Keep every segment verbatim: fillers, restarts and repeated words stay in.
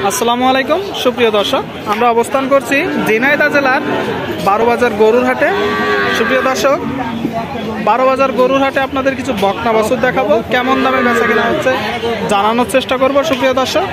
আসসালামু আলাইকুম সুপ্রিয় দর্শক, আমরা অবস্থান করছি ঝিনাইদহ জেলার বারো বাজার গরুর হাটে। সুপ্রিয় দর্শক, বারো বাজার গরুর হাটে আপনাদের কিছু বকনা বাছুর দেখাবো, কেমন দামে বেচা কিনা হচ্ছে জানানোর চেষ্টা করব। সুপ্রিয় দর্শক,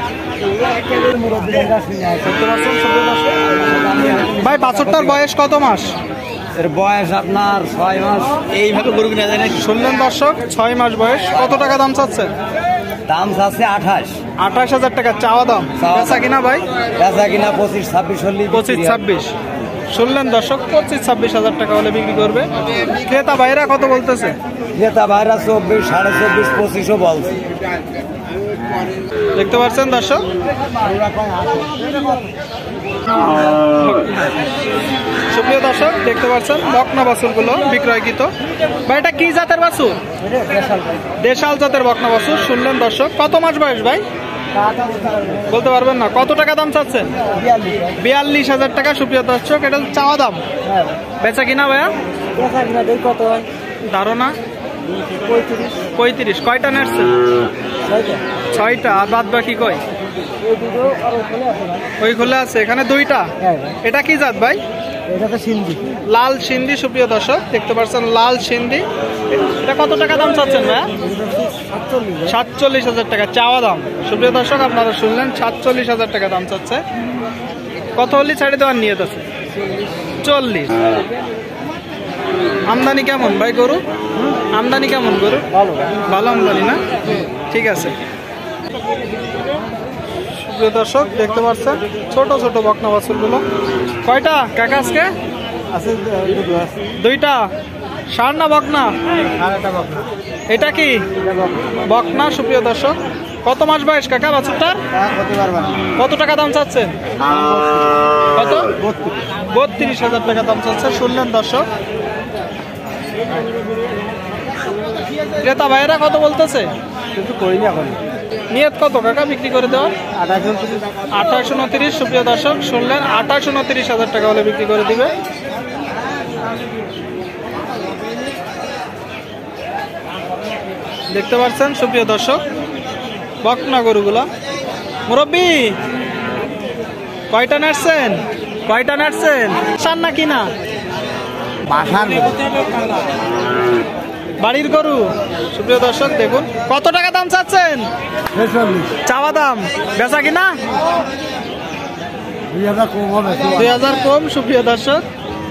ভাই বাছুরটার বয়স কত মাস? এর বয়স আপনার ছয় মাস। এইভাবে গরু কিনা যায় না। শুনলেন দর্শক, ছয় মাস বয়স। কত টাকা দাম চাচ্ছে? দাম চাচ্ছে আঠাশ আঠাশ হাজার টাকা চাওয়া দাম। বেচা কিনা ভাই? বেচা কিনা পঁচিশ ছাব্বিশ হলে পঁচিশ ছাব্বিশ। শুনলেন দর্শক, পঁচিশ ছাব্বিশ হাজার টাকা হলে বিক্রি করবে। ক্রেতা ভাইরা কত বলতেছে? ক্রেতা ভাইরা চব্বিশ সাড়ে চব্বিশ পঁচিশও বলছে। দেখতে পাচ্ছেন দর্শক, সুপ্রিয় দর্শক দেখতে পাচ্ছেন বকনা বাছুর গুলো বিক্রয়কৃত। ভাই এটা কি জাতের বাছুর? দেশাল জাতের বকনা বাছুর। শুনলেন দর্শক, কত মাস বয়স ভাই? বলতে পারবেন না। কত টাকা দাম চাচ্ছেন? বিয়াল্লিশ হাজার টাকা। সুপ্রিয় দর্শক, এটা চাওয়া দাম। বেচা কিনা ভাইয়া ধারণা? পঁয়ত্রিশ। কয়টা নেটছেন? ছয়টা। আর বাদ বাকি কয়? ওই খোলা আছে, এখানে দুইটা। এটা কি জাত ভাই? লাল সিন্ধি। সুপ্রিয় দর্শক দেখতে পাচ্ছেন লাল সিন্ধি। এটা কত টাকা দাম চাচ্ছেন ভাইয়া? সাতচল্লিশ হাজার টাকা চাওয়া দাম। সুপ্রিয় দর্শক আপনারা শুনলেন, সাতচল্লিশ হাজার টাকা দাম চাচ্ছে। কত হলি ছাড়ে দেওয়ার নিয়ত আছে? চল্লিশ। আমদানি কেমন ভাই গরু? আমদানি কেমন গরু? ভালো আমদানি না? ঠিক আছে। সুপ্রিয় দর্শক দেখতে পাচ্ছেন ছোট ছোট বকনা বাছুর গুলো। কয়টা কাকা আজকে? দুইটা। ষাঁড় না বকনা? এটা কি বকনা? সুপ্রিয় দর্শক, কত মাস বয়স কাকা বাছুরটার? কত টাকা দাম চাচ্ছেন? কত? বত্রিশ হাজার টাকা দাম চাচ্ছে। শুনলেন দর্শক, ক্রেতা ভাইয়েরা কত বলতেছে? কিন্তু করিনি এখন। নিয়ত কত কাকা বিক্রি করে দেওয়ার? আঠাশ উনত্রিশ। সুপ্রিয় দর্শক শুনলেন, আঠাশ উনত্রিশ হাজার টাকা হলে বিক্রি করে দিবে। দেখতে পাচ্ছেন সুপ্রিয় দর্শক বকনা গরুগুলা। মুরব্বি কয়টা নাড়ছেন? কয়টা নাড়ছেন? সার না কিনা? বাড়ির গরু। সুপ্রিয় দর্শক দেখুন, কত টাকা দাম চাচ্ছেন? চাওয়া দাম। বেচা কিনা দুই হাজার কম। সুপ্রিয় দর্শক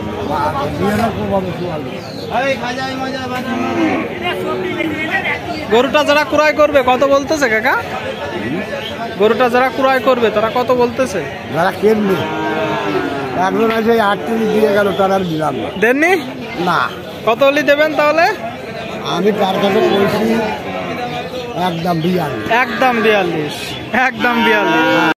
গরুটা যারা ক্রয় করবে কত বলতেছে কাকা? গরুটা যারা ক্রয় করবে তারা কত বলতেছে? যারা কিনবে একজন আছে আটত্রিশ দিয়ে গেল, তারা দিলাম দেননি না। কত হলি দেবেন তাহলে? আমি তার কাছে বলছি একদম বিয়াল্লিশ। একদম বিয়াল্লিশ। একদম বিয়াল্লিশ।